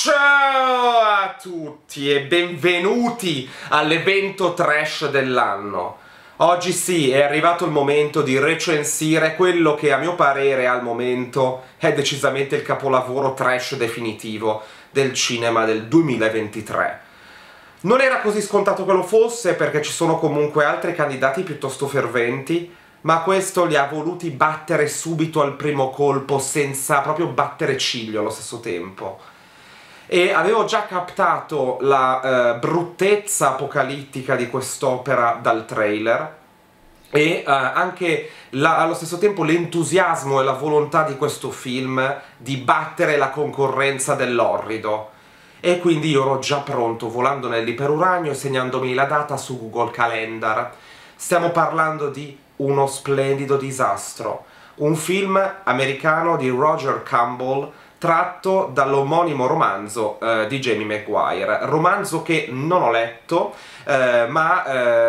Ciao a tutti e benvenuti all'evento trash dell'anno. Oggi sì, è arrivato il momento di recensire quello che a mio parere al momento è decisamente il capolavoro trash definitivo del cinema del 2023. Non era così scontato che lo fosse perché ci sono comunque altri candidati piuttosto ferventi, ma questo li ha voluti battere subito al primo colpo senza proprio battere ciglio allo stesso tempo. E avevo già captato la bruttezza apocalittica di quest'opera dal trailer e anche allo stesso tempo l'entusiasmo e la volontà di questo film di battere la concorrenza dell'orrido. E quindi io ero già pronto, volando nell'iperuranio e segnandomi la data su Google Calendar. Stiamo parlando di Uno splendido disastro, un film americano di Roger Campbell tratto dall'omonimo romanzo di Jamie Maguire, romanzo che non ho letto, ma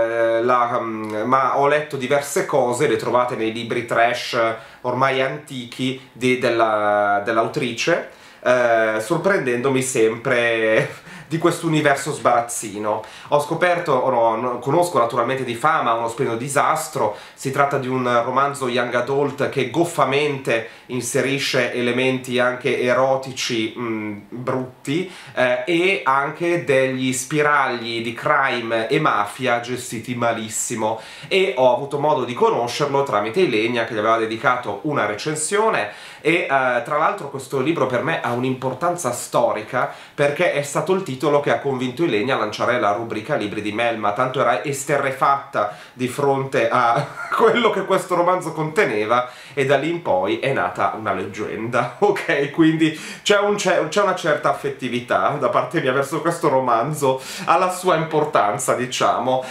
ho letto diverse cose, le trovate nei libri trash ormai antichi dell'autrice, sorprendendomi sempre di questo universo sbarazzino. Ho scoperto, conosco naturalmente di fama Uno splendido disastro, si tratta di un romanzo young adult che goffamente inserisce elementi anche erotici brutti e anche degli spiragli di crime e mafia gestiti malissimo, e ho avuto modo di conoscerlo tramite Ilenia che gli aveva dedicato una recensione. E tra l'altro questo libro per me ha un'importanza storica perché è stato il titolo che ha convinto Ilenia a lanciare la rubrica Libri di Melma, tanto era esterrefatta di fronte a quello che questo romanzo conteneva, e da lì in poi è nata una leggenda, ok? Quindi c'è una certa affettività da parte mia verso questo romanzo, alla sua importanza, diciamo,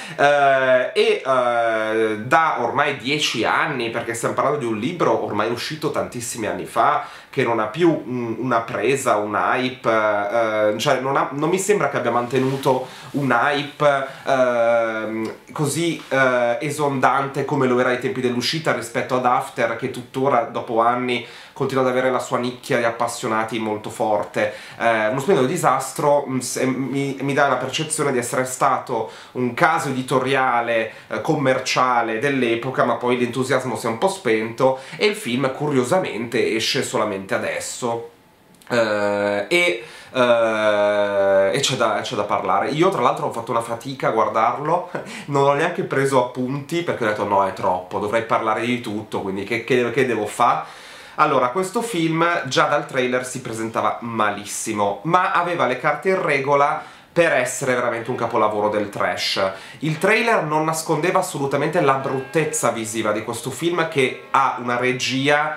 da ormai 10 anni, perché stiamo parlando di un libro ormai uscito tantissimi anni fa, che non ha più una presa, un hype, cioè non mi sembra che abbia mantenuto un hype così esondante come lo era ai tempi dell'uscita rispetto ad After, che tuttora dopo anni continua ad avere la sua nicchia di appassionati molto forte. Uno splendido disastro mi dà la percezione di essere stato un caso editoriale commerciale dell'epoca, ma poi l'entusiasmo si è un po' spento e il film curiosamente esce solamente adesso. E c'è da parlare. Io tra l'altro ho fatto una fatica a guardarlo, non ho neanche preso appunti perché ho detto no, è troppo, dovrei parlare di tutto, quindi che devo fare? Allora, questo film già dal trailer si presentava malissimo, ma aveva le carte in regola per essere veramente un capolavoro del trash. Il trailer non nascondeva assolutamente la bruttezza visiva di questo film, che ha una regia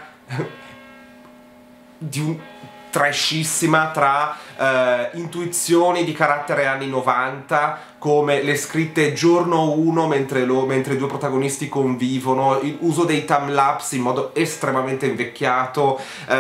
trashissima, tra intuizioni di carattere anni 90, come le scritte giorno 1 mentre i due protagonisti convivono, l'uso dei timelapse in modo estremamente invecchiato,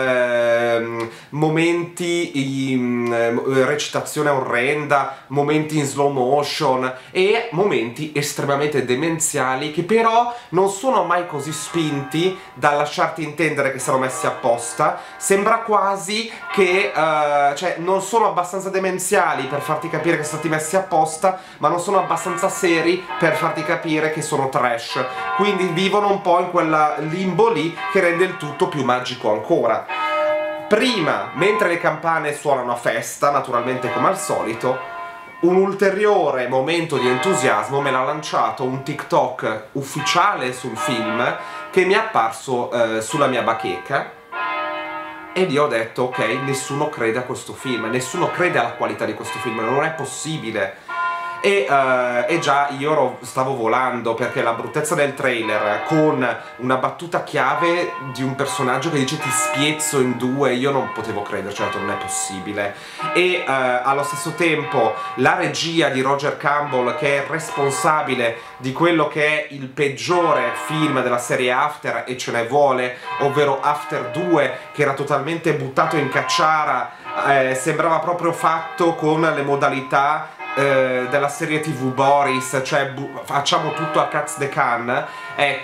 momenti recitazione orrenda, momenti in slow motion e momenti estremamente demenziali che però non sono mai così spinti da lasciarti intendere che siano messi apposta. Sembra quasi che cioè non sono abbastanza demenziali per farti capire che sono stati messi apposta, ma non sono abbastanza seri per farti capire che sono trash, quindi vivono un po' in quella limbo lì che rende il tutto più magico ancora. Prima, mentre le campane suonano a festa, naturalmente come al solito, un ulteriore momento di entusiasmo me l'ha lanciato un TikTok ufficiale sul film che mi è apparso sulla mia bacheca. E lì ho detto, ok, nessuno crede a questo film, nessuno crede alla qualità di questo film, non è possibile. E già io stavo volando, perché la bruttezza del trailer, con una battuta chiave di un personaggio che dice ti spiezzo in due, io non potevo crederci, certo non è possibile. E allo stesso tempo la regia di Roger Campbell, che è responsabile di quello che è il peggiore film della serie After, e ce ne vuole, ovvero After 2, che era totalmente buttato in cacciara, sembrava proprio fatto con le modalità della serie TV Boris, cioè facciamo tutto a cazzo de can, ecco,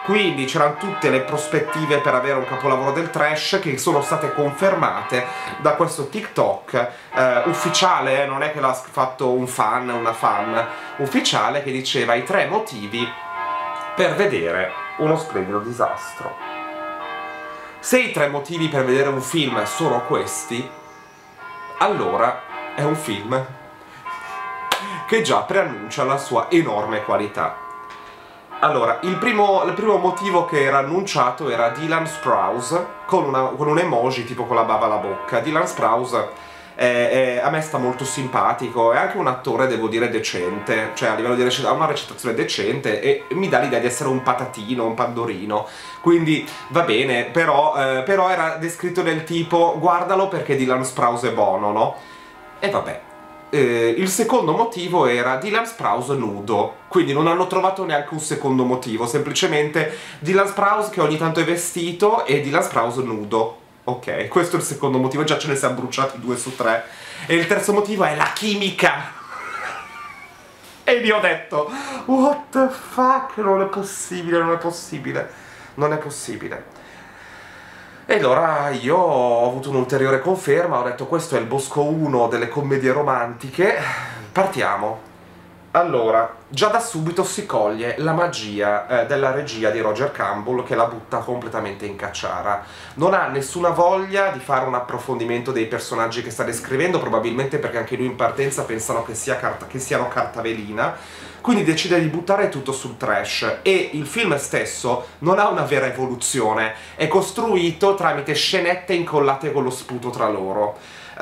quindi c'erano tutte le prospettive per avere un capolavoro del trash che sono state confermate da questo TikTok ufficiale, non è che l'ha fatto un fan, una fan, ufficiale, che diceva i 3 motivi per vedere uno splendido disastro. Se i 3 motivi per vedere un film sono questi, allora è un film che già preannuncia la sua enorme qualità. Allora, il primo motivo che era annunciato era Dylan Sprouse, con un emoji tipo con la bava alla bocca. Dylan Sprouse a me sta molto simpatico, è anche un attore, devo dire, decente, cioè a livello di ha una recitazione decente e mi dà l'idea di essere un patatino, un pandorino, quindi va bene, però era descritto del tipo guardalo perché Dylan Sprouse è buono, no? E vabbè. Il secondo motivo era Dylan Sprouse nudo, quindi non hanno trovato neanche un secondo motivo, semplicemente Dylan Sprouse che ogni tanto è vestito e Dylan Sprouse nudo. Ok, questo è il secondo motivo, già ce ne siamo bruciati 2 su 3. E il terzo motivo è la chimica! E vi ho detto, what the fuck, non è possibile, non è possibile, non è possibile. E allora io ho avuto un'ulteriore conferma, ho detto questo è il Bosco 1 delle commedie romantiche, partiamo. Allora, già da subito si coglie la magia della regia di Roger Campbell che la butta completamente in cacciara. Non ha nessuna voglia di fare un approfondimento dei personaggi che sta descrivendo, probabilmente perché anche lui in partenza pensano che siano carta velina, quindi decide di buttare tutto sul trash e il film stesso non ha una vera evoluzione, è costruito tramite scenette incollate con lo sputo tra loro.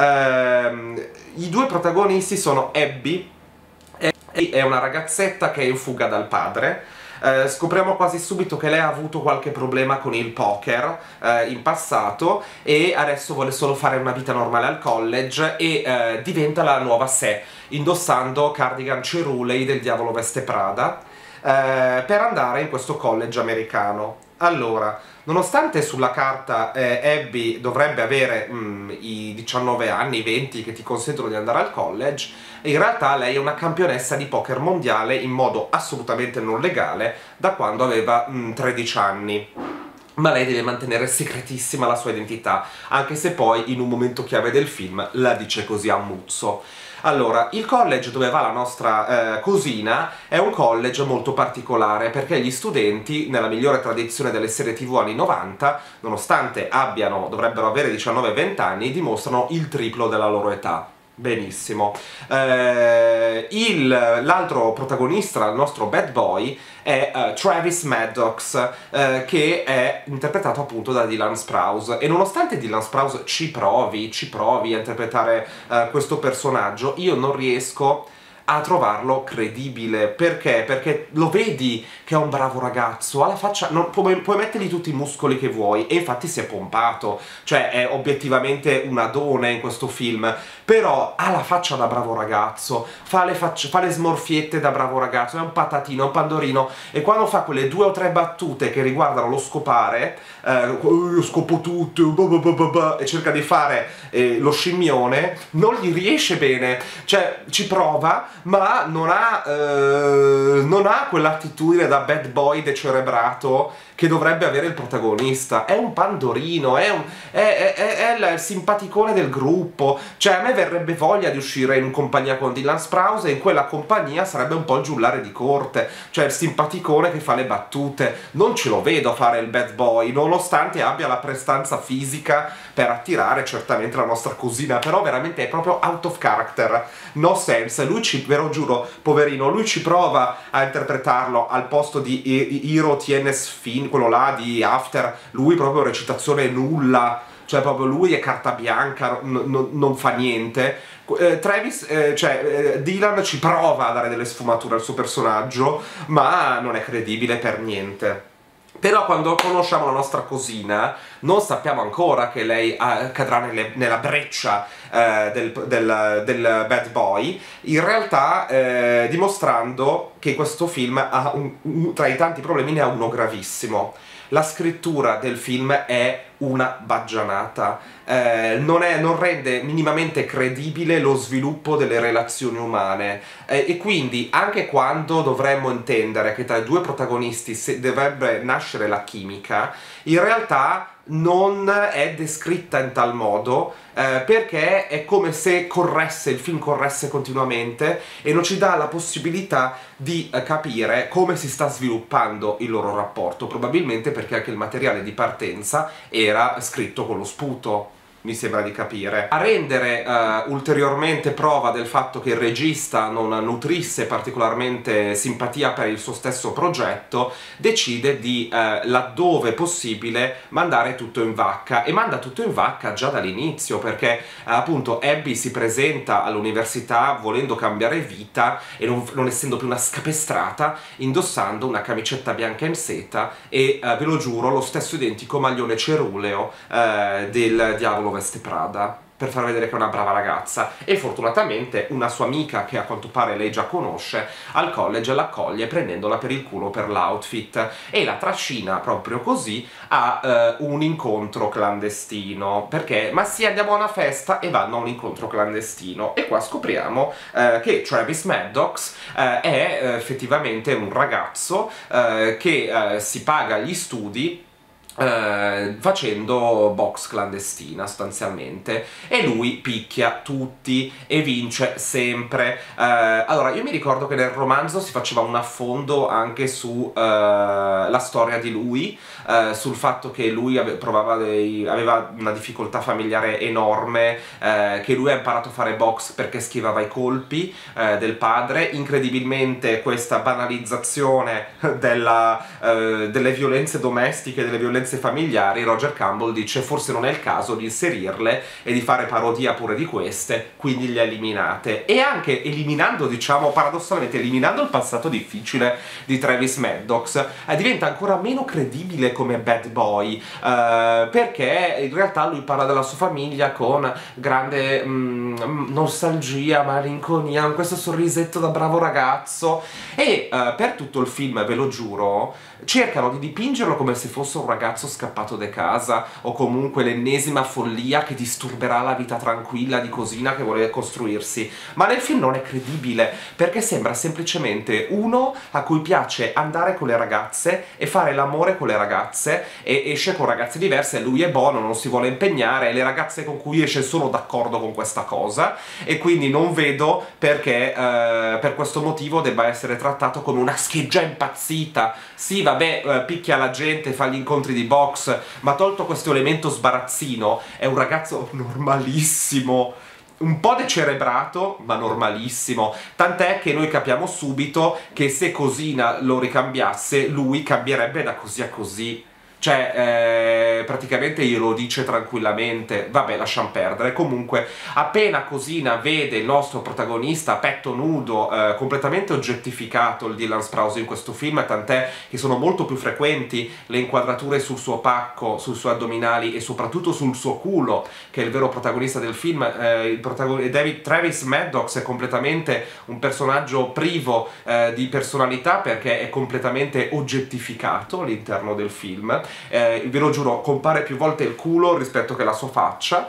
I 2 protagonisti sono Abby, è una ragazzetta che è in fuga dal padre. Scopriamo quasi subito che lei ha avuto qualche problema con il poker in passato e adesso vuole solo fare una vita normale al college e diventa la nuova sé, indossando cardigan cerulei del Diavolo Veste Prada per andare in questo college americano. Allora, nonostante sulla carta Abby dovrebbe avere i 19 anni, i 20 che ti consentono di andare al college, in realtà lei è una campionessa di poker mondiale in modo assolutamente non legale da quando aveva 13 anni. Ma lei deve mantenere segretissima la sua identità, anche se poi in un momento chiave del film la dice così a muzzo. Allora, il college dove va la nostra cosina è un college molto particolare perché gli studenti, nella migliore tradizione delle serie TV anni 90, nonostante dovrebbero avere 19-20 anni, dimostrano il triplo della loro età. Benissimo. L'altro protagonista, il nostro bad boy, è Travis Maddox, che è interpretato appunto da Dylan Sprouse. E nonostante Dylan Sprouse ci provi a interpretare questo personaggio, io non riesco a trovarlo credibile. Perché? Perché lo vedi che è un bravo ragazzo, ha la faccia, puoi mettergli tutti i muscoli che vuoi, e infatti si è pompato, cioè è obiettivamente un adone in questo film, però ha la faccia da bravo ragazzo, fa le smorfiette da bravo ragazzo, è un patatino, è un pandorino, e quando fa quelle 2 o 3 battute che riguardano lo scopare, io scopo tutto, e cerca di fare lo scimmione, non gli riesce bene, cioè ci prova, ma non ha quell'attitudine da bad boy decerebrato che dovrebbe avere il protagonista. È un pandorino, è il simpaticone del gruppo, cioè a me verrebbe voglia di uscire in compagnia con Dylan Sprouse e in quella compagnia sarebbe un po' il giullare di corte, cioè il simpaticone che fa le battute. Non ce lo vedo fare il bad boy, nonostante abbia la prestanza fisica per attirare certamente la nostra cosina, però veramente è proprio out of character, no sense. Ve lo giuro, poverino, lui ci prova a interpretarlo al posto di Hiro Tienes Fin, quello là di After, lui proprio recitazione nulla, cioè proprio lui è carta bianca, non fa niente. Dylan ci prova a dare delle sfumature al suo personaggio, ma non è credibile per niente. Però quando conosciamo la nostra cosina non sappiamo ancora che lei cadrà nella breccia del bad boy, in realtà dimostrando che questo film ha tra i tanti problemi ne ha uno gravissimo. la scrittura del film è una baggianata, non rende minimamente credibile lo sviluppo delle relazioni umane, e quindi anche quando dovremmo intendere che tra i due protagonisti dovrebbe nascere la chimica, in realtà non è descritta in tal modo, perché è come se il film corresse continuamente e non ci dà la possibilità di capire come si sta sviluppando il loro rapporto, probabilmente perché anche il materiale di partenza era scritto con lo sputo. Mi sembra di capire. A rendere ulteriormente prova del fatto che il regista non nutrisse particolarmente simpatia per il suo stesso progetto, decide di, laddove possibile, mandare tutto in vacca, e manda tutto in vacca già dall'inizio, perché appunto Abby si presenta all'università volendo cambiare vita e non essendo più una scapestrata, indossando una camicetta bianca in seta e, ve lo giuro, lo stesso identico maglione ceruleo del Diavolo Veste Prada, per far vedere che è una brava ragazza. E fortunatamente una sua amica, che a quanto pare lei già conosce, al college l'accoglie prendendola per il culo per l'outfit e la trascina proprio così a un incontro clandestino, perché ma sì, andiamo a una festa, e vanno a un incontro clandestino, e qua scopriamo che Travis Maddox è effettivamente un ragazzo che si paga gli studi facendo box clandestina sostanzialmente, e lui picchia tutti e vince sempre. Allora, io mi ricordo che nel romanzo si faceva un affondo anche su la storia di lui, sul fatto che lui aveva una difficoltà familiare enorme, che lui ha imparato a fare box perché schivava i colpi del padre. Incredibilmente questa banalizzazione delle violenze domestiche, delle violenze familiari, Roger Campbell dice forse non è il caso di inserirle e di fare parodia pure di queste, quindi le ha eliminate. E anche eliminando, diciamo, paradossalmente eliminando il passato difficile di Travis Maddox, diventa ancora meno credibile come bad boy, perché in realtà lui parla della sua famiglia con grande nostalgia, malinconia, con questo sorrisetto da bravo ragazzo, e per tutto il film, ve lo giuro, cercano di dipingerlo come se fosse un ragazzo scappato da casa, o comunque l'ennesima follia che disturberà la vita tranquilla di Cosina che vuole costruirsi, ma nel film non è credibile, perché sembra semplicemente uno a cui piace andare con le ragazze e fare l'amore con le ragazze, e esce con ragazze diverse, e lui è buono, non si vuole impegnare, e le ragazze con cui esce sono d'accordo con questa cosa, e quindi non vedo perché per questo motivo debba essere trattato come una scheggia impazzita. Sì, vabbè, picchia la gente, fa gli incontri di box, ma tolto questo elemento sbarazzino, è un ragazzo normalissimo, un po' decerebrato, ma normalissimo. Tant'è che noi capiamo subito che se Cosina lo ricambiasse, lui cambierebbe da così a così. Cioè, praticamente glielo dice tranquillamente. Vabbè, lasciamo perdere. Comunque, appena Cosina vede il nostro protagonista a petto nudo, completamente oggettificato, il Dylan Sprouse in questo film, tant'è che sono molto più frequenti le inquadrature sul suo pacco, sui suoi addominali e soprattutto sul suo culo, che è il vero protagonista del film. Travis Maddox è completamente un personaggio privo di personalità, perché è completamente oggettificato all'interno del film. Ve lo giuro, compare più volte il culo rispetto che la sua faccia,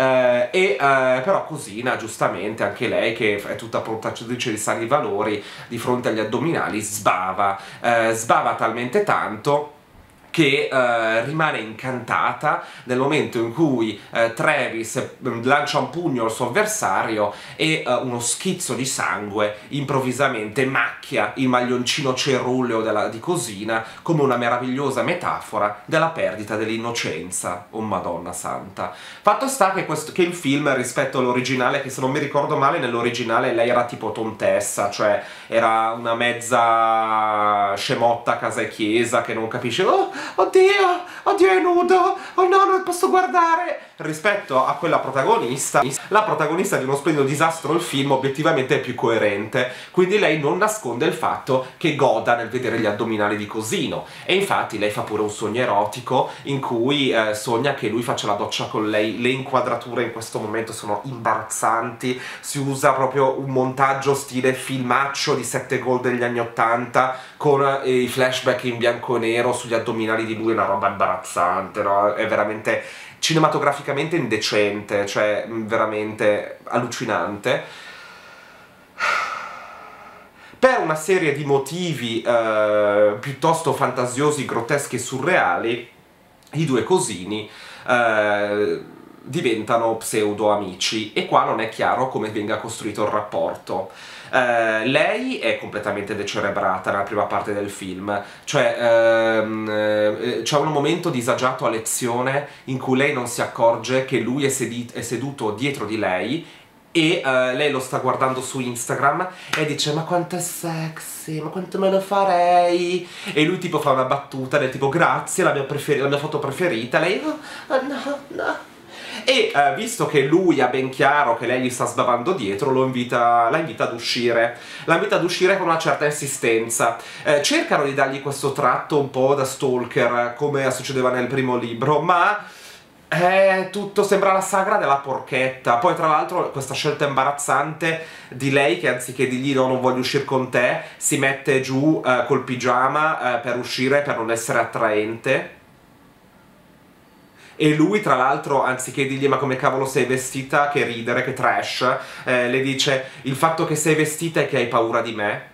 però Cosina, giustamente, anche lei che è tutta portatrice di sani valori, di fronte agli addominali sbava talmente tanto che rimane incantata nel momento in cui Travis lancia un pugno al suo avversario e uno schizzo di sangue improvvisamente macchia il maglioncino ceruleo di Cosina, come una meravigliosa metafora della perdita dell'innocenza. Oh Madonna santa. Fatto sta che il film, rispetto all'originale, che se non mi ricordo male nell'originale lei era tipo tontessa, cioè era una mezza scemotta casa e chiesa che non capisce oddio è nudo, oh no, non posso guardare. Rispetto a quella protagonista, la protagonista di uno splendido disastro, il film obiettivamente è più coerente, quindi lei non nasconde il fatto che goda nel vedere gli addominali di Cosino, e infatti lei fa pure un sogno erotico in cui sogna che lui faccia la doccia con lei. Le inquadrature in questo momento sono imbarazzanti, si usa proprio un montaggio stile filmaccio di 7 gol degli anni 80 con i flashback in bianco e nero sugli addominali addominali di lui è una roba imbarazzante, no? È veramente cinematograficamente indecente, cioè veramente allucinante. Per una serie di motivi piuttosto fantasiosi, grotteschi e surreali, i due cosini diventano pseudo amici, e qua non è chiaro come venga costruito il rapporto. Lei è completamente decerebrata nella prima parte del film, cioè c'è un momento disagiato a lezione in cui lei non si accorge che lui è seduto dietro di lei, e lei lo sta guardando su Instagram e dice: ma quanto è sexy, ma quanto me lo farei, e lui tipo fa una battuta del tipo: grazie, la mia foto preferita. Lei: oh, no, no. E visto che lui ha ben chiaro che lei gli sta sbavando dietro, la invita ad uscire. La invita ad uscire con una certa insistenza. Cercano di dargli questo tratto un po' da stalker, come succedeva nel primo libro, ma tutto sembra la sagra della porchetta. Poi tra l'altro questa scelta imbarazzante di lei che anziché dirgli no, non voglio uscire con te, si mette giù col pigiama per uscire, per non essere attraente. E lui tra l'altro anziché dirgli ma come cavolo sei vestita, che ridere, che trash, le dice: il fatto che sei vestita è che hai paura di me.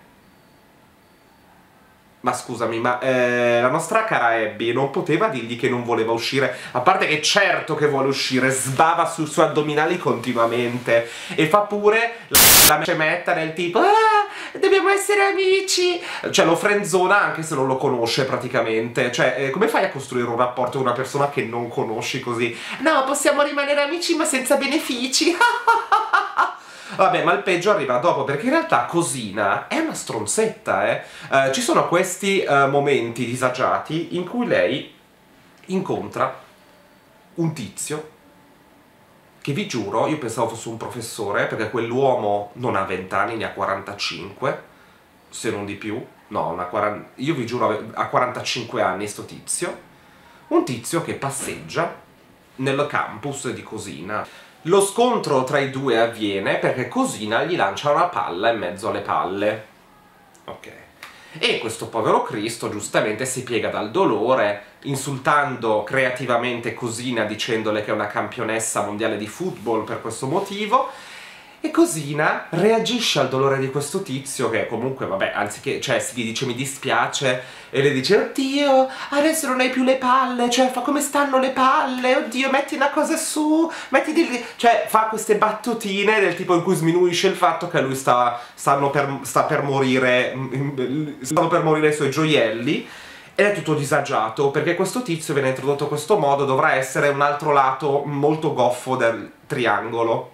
Ma scusami, ma la nostra cara Abby non poteva dirgli che non voleva uscire? A parte che certo che vuole uscire, sbava sui suoi addominali continuamente e fa pure la cemetta del tipo dobbiamo essere amici, cioè lo frenzona anche se non lo conosce praticamente. Cioè come fai a costruire un rapporto con una persona che non conosci così? No, possiamo rimanere amici ma senza benefici. Vabbè, ma il peggio arriva dopo, perché in realtà Cosina è una stronzetta, ci sono questi momenti disagiati in cui lei incontra un tizio che, vi giuro, io pensavo fosse un professore, perché quell'uomo non ha 20 anni, ne ha 45, se non di più. No, io vi giuro, ha 45 anni sto tizio. Un tizio che passeggia nel campus di Cosina. Lo scontro tra i due avviene perché Cosina gli lancia una palla in mezzo alle palle. Ok. E questo povero Cristo giustamente si piega dal dolore, insultando creativamente Cosina, dicendole che è una campionessa mondiale di football per questo motivo. E Cosina reagisce al dolore di questo tizio che comunque, vabbè, anziché, cioè, gli dice mi dispiace, e le dice oddio, adesso non hai più le palle, cioè, fa come stanno le palle, oddio, metti una cosa su, cioè, fa queste battutine del tipo in cui sminuisce il fatto che lui sta per morire, stanno per morire i suoi gioielli. Ed è tutto disagiato, perché questo tizio viene introdotto a questo modo, dovrà essere un altro lato molto goffo del triangolo.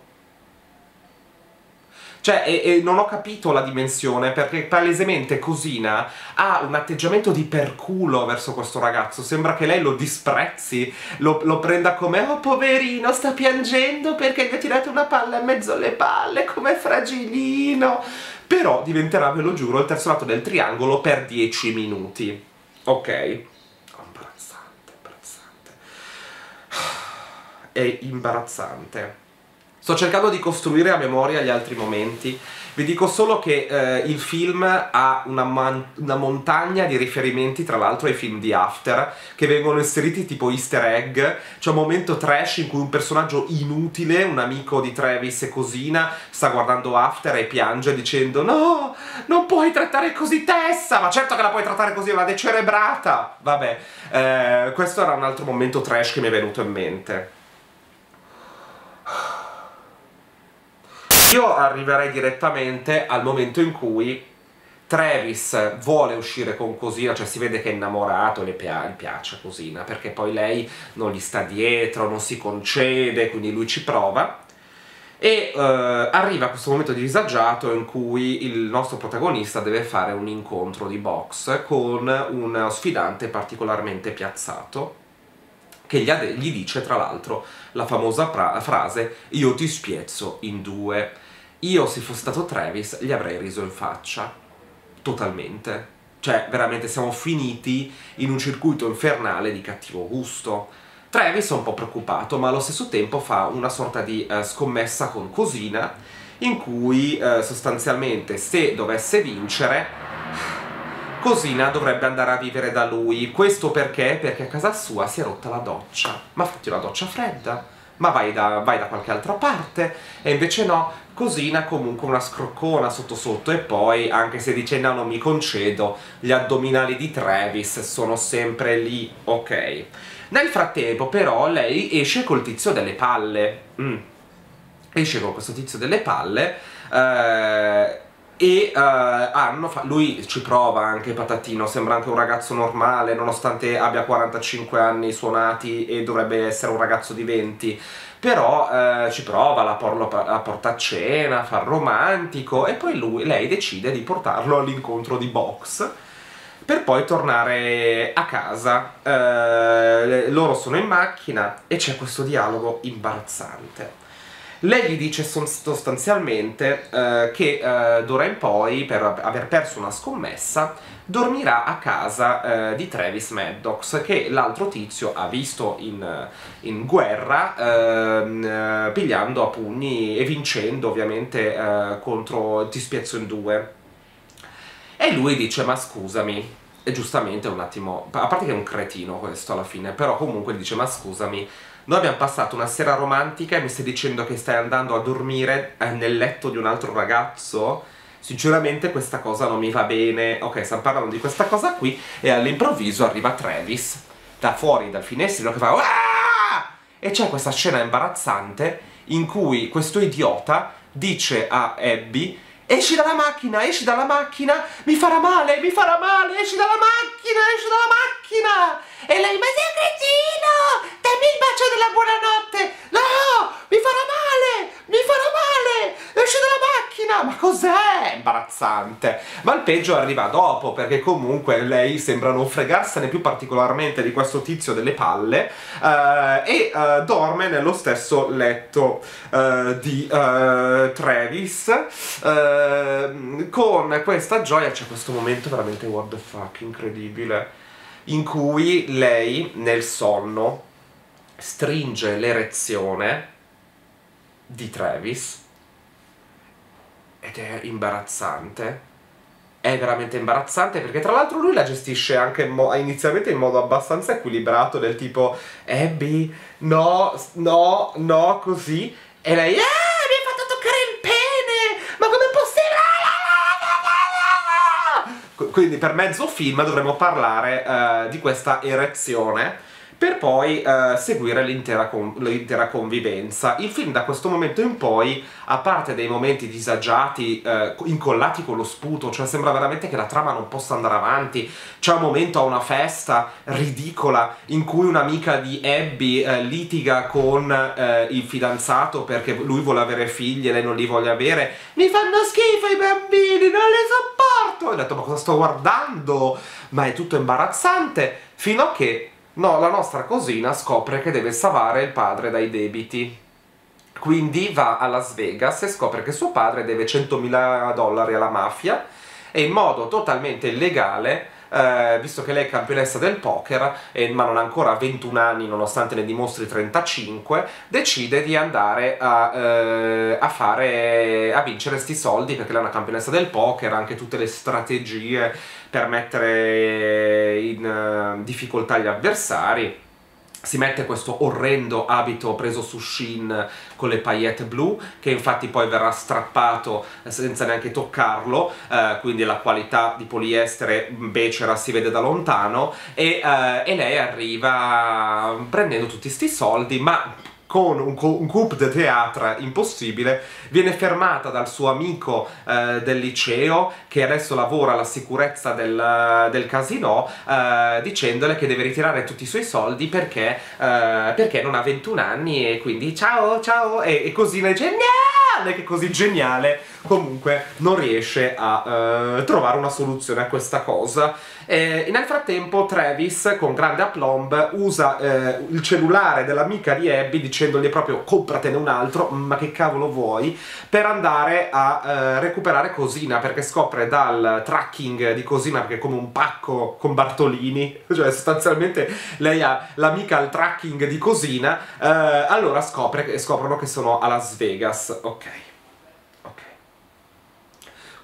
Cioè, e non ho capito la dimensione, perché palesemente Cosina ha un atteggiamento di perculo verso questo ragazzo. Sembra che lei lo disprezzi, lo prenda come oh poverino, sta piangendo perché gli ha tirato una palla in mezzo alle palle, com'è fragilino. Però diventerà, ve lo giuro, il terzo lato del triangolo per 10 minuti. Ok? Imbarazzante, imbarazzante. È imbarazzante. Sto cercando di costruire a memoria gli altri momenti. Vi dico solo che il film ha una montagna di riferimenti, tra l'altro, ai film di After, che vengono inseriti tipo easter egg. C'è un momento trash in cui un personaggio inutile, un amico di Travis e Cosina, sta guardando After e piange dicendo no, non puoi trattare così Tessa! Ma certo che la puoi trattare così, è una decerebrata! Vabbè, questo era un altro momento trash che mi è venuto in mente. Io arriverei direttamente al momento in cui Travis vuole uscire con Cosina, cioè si vede che è innamorato, gli piace Cosina, perché poi lei non gli sta dietro, non si concede, quindi lui ci prova. E arriva questo momento di disagiato in cui il nostro protagonista deve fare un incontro di box con un sfidante particolarmente piazzato, che gli dice tra l'altro la famosa frase io ti spiezzo in due. Io, se fossi stato Travis, gli avrei riso in faccia totalmente. Cioè veramente siamo finiti in un circuito infernale di cattivo gusto. Travis è un po' preoccupato, ma allo stesso tempo fa una sorta di scommessa con Cosina, in cui sostanzialmente se dovesse vincere Cosina dovrebbe andare a vivere da lui. Questo perché? Perché a casa sua si è rotta la doccia. Ma fatti una doccia fredda, ma vai da qualche altra parte. E invece no, Cosina comunque una scroccona sotto sotto. E poi, anche se dice no, non mi concedo, gli addominali di Travis sono sempre lì, ok. Nel frattempo però lei esce col tizio delle palle. Esce con questo tizio delle palle, lui ci prova anche, Patatino, sembra anche un ragazzo normale, nonostante abbia 45 anni suonati e dovrebbe essere un ragazzo di 20, però ci prova, la porta a cena, fa il romantico, e poi lei decide di portarlo all'incontro di box, per poi tornare a casa. Loro sono in macchina e c'è questo dialogo imbarazzante. Lei gli dice sostanzialmente che d'ora in poi, per aver perso una scommessa, dormirà a casa di Travis Maddox, che l'altro tizio ha visto in guerra, pigliando a pugni e vincendo ovviamente contro Ti spiezzo in due. E lui dice: ma scusami, e giustamente un attimo, a parte che è un cretino questo alla fine, però comunque dice: ma scusami, noi abbiamo passato una sera romantica e mi stai dicendo che stai andando a dormire nel letto di un altro ragazzo? Sinceramente questa cosa non mi va bene. Ok, stiamo parlando di questa cosa qui, e all'improvviso arriva Travis da fuori dal finestrino che fa "Uah!" E c'è questa scena imbarazzante in cui questo idiota dice a Abby: esci dalla macchina, mi farà male, esci dalla macchina! E lei: ma sei cretino, dammi il bacio della buonanotte! No, mi farà male, esci dalla macchina! Ma cos'è? Imbarazzante. Ma il peggio arriva dopo, perché comunque lei sembra non fregarsene più particolarmente di questo tizio delle palle, e dorme nello stesso letto di Travis, con questa gioia. C'è questo momento veramente what the fuck incredibile, in cui lei nel sonno stringe l'erezione di Travis, ed è imbarazzante. È veramente imbarazzante, perché tra l'altro lui la gestisce anche inizialmente in modo abbastanza equilibrato, del tipo: Abby, no, così, e lei: mi hai fatto toccare il pene, ma come è possibile? Quindi per mezzo film dovremo parlare di questa erezione, per poi seguire l'intera convivenza. Il film da questo momento in poi, a parte dei momenti disagiati, incollati con lo sputo, cioè sembra veramente che la trama non possa andare avanti. C'è un momento a una festa ridicola in cui un'amica di Abby litiga con il fidanzato perché lui vuole avere figli e lei non li vuole avere. Mi fanno schifo i bambini, non li sopporto! E ho detto: ma cosa sto guardando? Ma è tutto imbarazzante, fino a che la nostra Cosina scopre che deve salvare il padre dai debiti. Quindi va a Las Vegas e scopre che suo padre deve $100.000 alla mafia, e in modo totalmente illegale, visto che lei è campionessa del poker, ma non ha ancora 21 anni nonostante ne dimostri 35, decide di andare a vincere sti soldi, perché lei è una campionessa del poker, ha anche tutte le strategie per mettere in difficoltà gli avversari. Si mette questo orrendo abito preso su Shein con le paillette blu, che infatti poi verrà strappato senza neanche toccarlo, quindi la qualità di poliestere becera si vede da lontano, e lei arriva prendendo tutti sti soldi, ma con un coup de théâtre impossibile. Viene fermata dal suo amico del liceo, che adesso lavora alla sicurezza del casino, dicendole che deve ritirare tutti i suoi soldi perché non ha 21 anni, e quindi ciao, e così è geniale, che così geniale comunque non riesce a trovare una soluzione a questa cosa. Nel frattempo Travis, con grande aplomb, usa il cellulare dell'amica di Abby, dicendogli proprio: compratene un altro, ma che cavolo vuoi, per andare a recuperare Cosina, perché scopre dal tracking di Cosina, perché è come un pacco con Bartolini, cioè sostanzialmente lei ha l'amica al tracking di Cosina. Allora scoprono che sono a Las Vegas. Ok.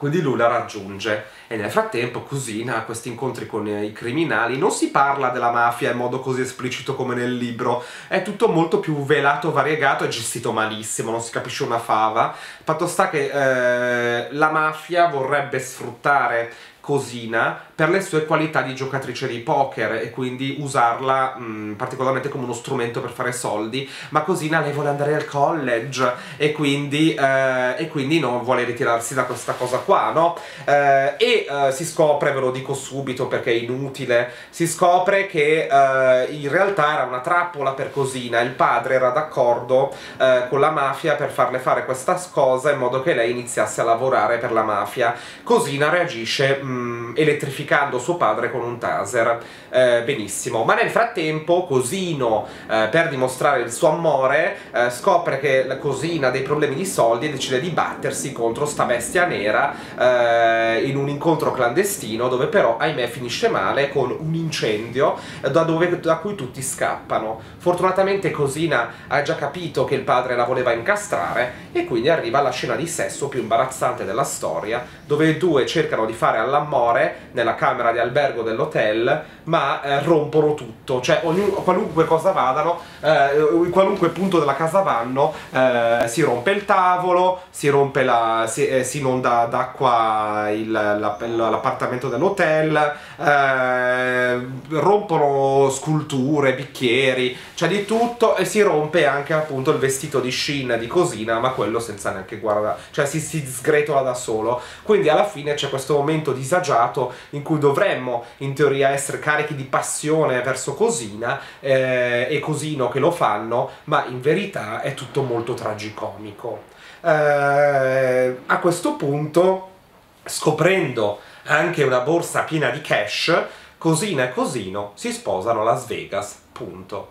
Quindi lui la raggiunge e nel frattempo Cosina ha questi incontri con i criminali. Non si parla della mafia in modo così esplicito come nel libro, è tutto molto più velato, variegato e gestito malissimo, non si capisce una fava. Fatto sta che la mafia vorrebbe sfruttare Cosina per le sue qualità di giocatrice di poker e quindi usarla particolarmente come uno strumento per fare soldi, ma Cosina lei vuole andare al college e quindi non vuole ritirarsi da questa cosa qua, no? Si scopre, ve lo dico subito perché è inutile, si scopre che in realtà era una trappola per Cosina, il padre era d'accordo con la mafia per farle fare questa cosa in modo che lei iniziasse a lavorare per la mafia. Cosina reagisce elettrificando suo padre con un taser, benissimo, ma nel frattempo Cosino, per dimostrare il suo amore, scopre che la Cosina ha dei problemi di soldi e decide di battersi contro sta bestia nera in un incontro clandestino dove però ahimè finisce male con un incendio da cui tutti scappano. Fortunatamente Cosina ha già capito che il padre la voleva incastrare e quindi arriva alla scena di sesso più imbarazzante della storia, dove i due cercano di fare all'amore nella camera di albergo dell'hotel, ma rompono tutto, cioè qualunque cosa vadano, in qualunque punto della casa vanno, si rompe il tavolo, si rompe si inonda d'acqua l'appartamento dell'hotel, rompono sculture, bicchieri, cioè di tutto, e si rompe anche appunto il vestito di Shin di Cosina, ma quello senza neanche guardare, cioè si sgretola da solo. Quindi alla fine c'è questo momento disagiato in cui dovremmo in teoria essere carichi di passione verso Cosina e Cosino che lo fanno, ma in verità è tutto molto tragicomico. A questo punto, scoprendo anche una borsa piena di cash, Cosina e Cosino si sposano a Las Vegas, punto.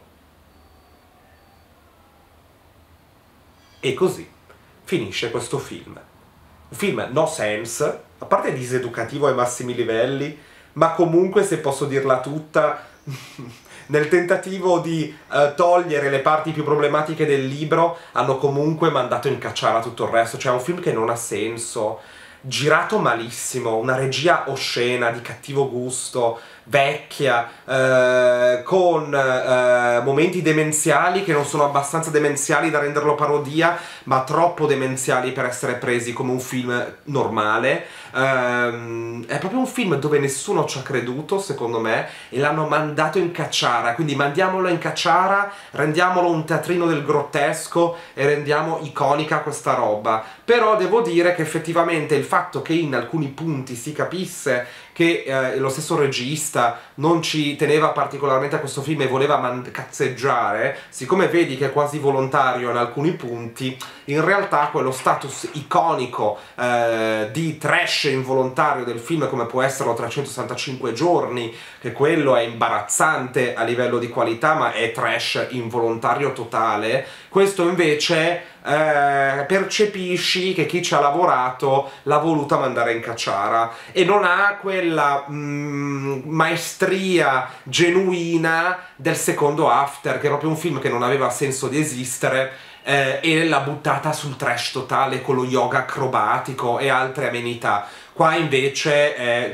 E così finisce questo film. Un film no sense, a parte diseducativo ai massimi livelli, ma comunque, se posso dirla tutta, nel tentativo di togliere le parti più problematiche del libro, hanno comunque mandato in cacciara tutto il resto. Cioè è un film che non ha senso, girato malissimo, una regia oscena, di cattivo gusto, vecchia, con momenti demenziali che non sono abbastanza demenziali da renderlo parodia, ma troppo demenziali per essere presi come un film normale. È proprio un film dove nessuno ci ha creduto, secondo me, e l'hanno mandato in cacciara. Quindi mandiamolo in cacciara, rendiamolo un teatrino del grottesco e rendiamo iconica questa roba. Però devo dire che effettivamente il fatto che in alcuni punti si capisse che lo stesso regista non ci teneva particolarmente a questo film e voleva cazzeggiare, siccome vedi che è quasi volontario in alcuni punti, in realtà quello status iconico di trash involontario del film, come può essere 365 giorni, che quello è imbarazzante a livello di qualità ma è trash involontario totale, questo invece percepisci che chi ci ha lavorato l'ha voluta mandare in cacciara e non ha quella maestria genuina del secondo After, che è proprio un film che non aveva senso di esistere, e l'ha buttata sul trash totale con lo yoga acrobatico e altre amenità. Qua invece è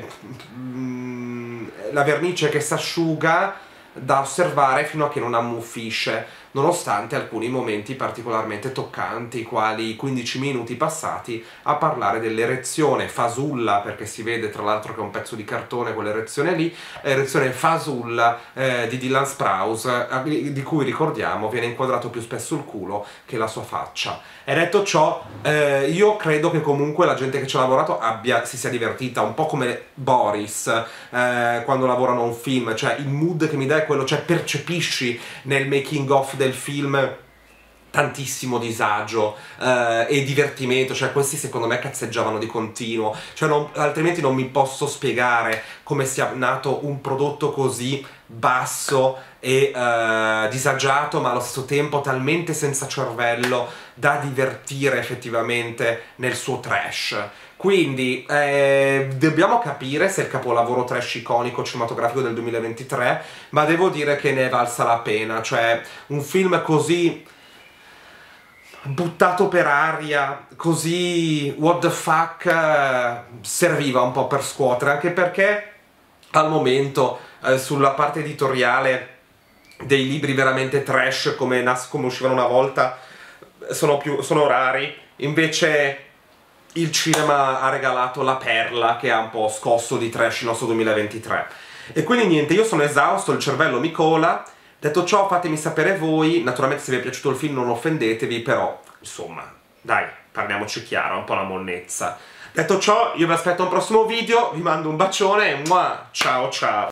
la vernice che si asciuga da osservare fino a che non ammuffisce, nonostante alcuni momenti particolarmente toccanti, quali i 15 minuti passati a parlare dell'erezione fasulla, perché si vede tra l'altro che è un pezzo di cartone quell'erezione lì, l'erezione fasulla di Dylan Sprouse, di cui ricordiamo viene inquadrato più spesso il culo che la sua faccia. E detto ciò, io credo che comunque la gente che ci ha lavorato si sia divertita, un po' come Boris quando lavorano a un film, cioè il mood che mi dà è quello, cioè percepisci nel making of del film tantissimo disagio e divertimento, cioè questi secondo me cazzeggiavano di continuo, cioè altrimenti non mi posso spiegare come sia nato un prodotto così basso e disagiato, ma allo stesso tempo talmente senza cervello da divertire effettivamente nel suo trash. Quindi dobbiamo capire se è il capolavoro trash iconico cinematografico del 2023, ma devo dire che ne è valsa la pena, cioè un film così buttato per aria, così what the fuck, serviva un po' per scuotere, anche perché al momento sulla parte editoriale dei libri veramente trash come uscivano una volta sono rari, invece il cinema ha regalato la perla che ha un po' scosso di trash il nostro 2023. E quindi niente, io sono esausto, il cervello mi cola. Detto ciò, fatemi sapere voi, naturalmente se vi è piaciuto il film non offendetevi, però insomma, dai, parliamoci chiaro, un po' la monnezza. Detto ciò, io vi aspetto a un prossimo video, vi mando un bacione e ciao ciao!